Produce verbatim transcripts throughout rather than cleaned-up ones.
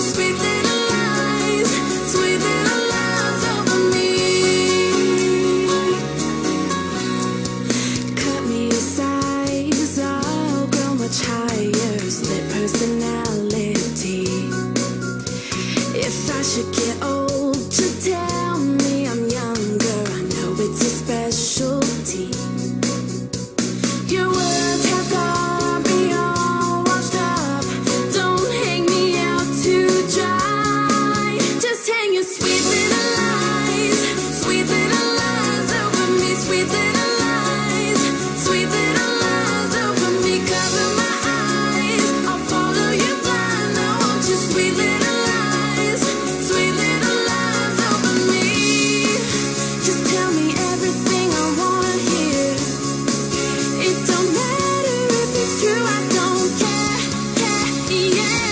sweet little lies, sweet little lies over me. Cut me a size, I'll grow much higher, split personality. If I should get old, just tell me I'm younger. I know it's a specialty. Your words have got me all washed up. Don't hang me out to dry. Just hang your sweet little lies, sweet little lies over me, sweet little lies, sweet little lies over me. Cover my eyes, I'll follow you blind. I want your sweet little lies, sweet little lies over me. Just tell me everything I wanna hear. It don't matter if it's true, I don't care, care, yeah.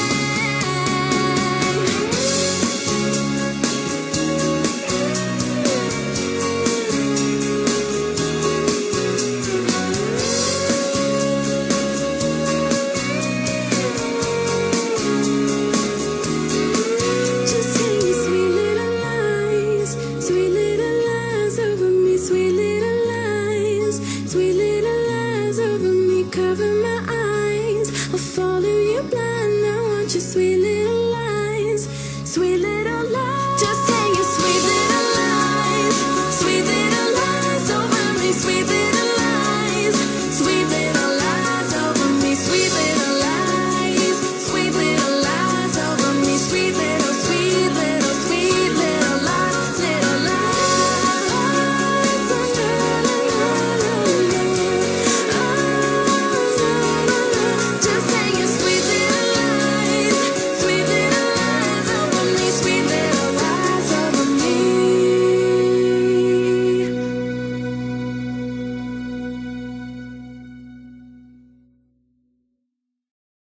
Just hang your sweet little lies, sweet little lies over me, sweet little lies, sweet little lies over me. Cover my eyes, I'll follow you blind. I want your sweet little